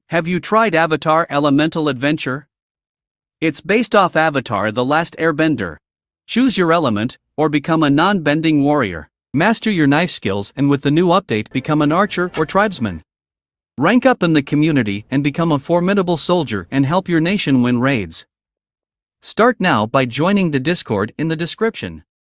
Have you tried Avatar Elemental Adventure? It's based off Avatar The Last Airbender. Choose your element, or become a non-bending warrior. Master your knife skills and with the new update become an archer or tribesman. Rank up in the community and become a formidable soldier and help your nation win raids. Start now by joining the Discord in the description.